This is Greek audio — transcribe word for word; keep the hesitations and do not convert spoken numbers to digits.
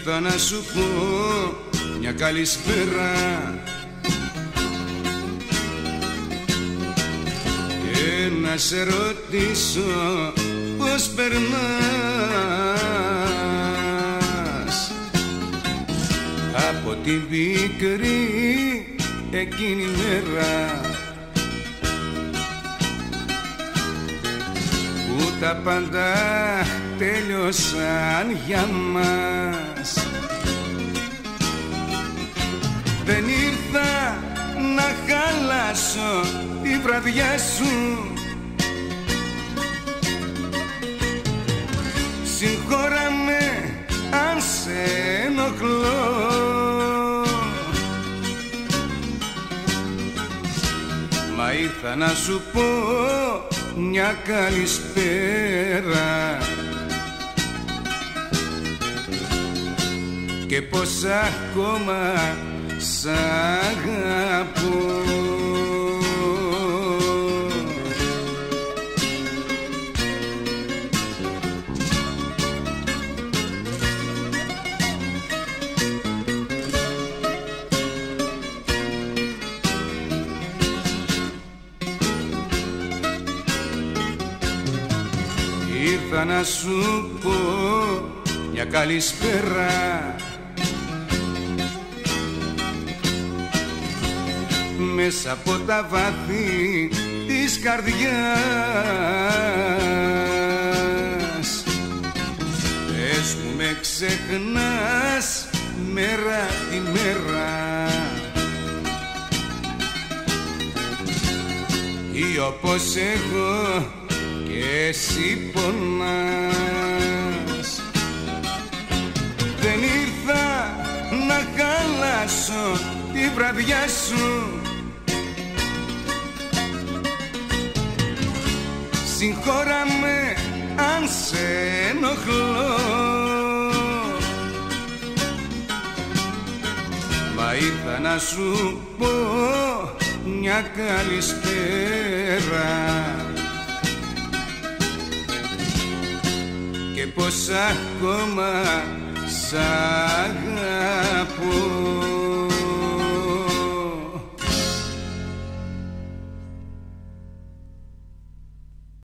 Ήρθα να σου πω μια καλησπέρα και να σε ρωτήσω πώς περνάς από την πικρή εκείνη μέρα που τα πάντα τέλειωσαν για μας. Δεν ήρθα να χαλάσω τη βραδιά σου, συγχώρα με αν σε ενοχλώ, μα ήρθα να σου πω μια καλησπέρα και πως ακόμα σ' αγαπώ. Ήρθα να σου πω μια καλησπέρα μέσα από τα βάθη της καρδιάς. Πες μου με ξεχνάς μέρα τη μέρα ή όπως εγώ και εσύ πονάς. Δεν ήρθα να χαλάσω τη βραδιά σου, συγχώρα με αν σε ενοχλώ, μα ήρθα να σου πω μια καλησπέρα και πως ακόμα σ' αγαπώ.